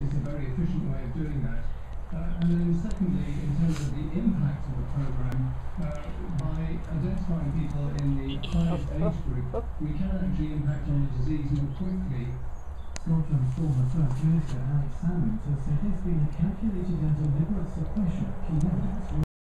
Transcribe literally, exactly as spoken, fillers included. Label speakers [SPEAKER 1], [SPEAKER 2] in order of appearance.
[SPEAKER 1] It's a very efficient way of doing that. Uh, and then secondly, in terms of the impact of the programme, uh, by identifying people in the highest age group, we can actually impact on the disease more quickly.
[SPEAKER 2] Scotland's former First Minister Alex Salmond has said there's been a calculated and deliberate suppression of key evidence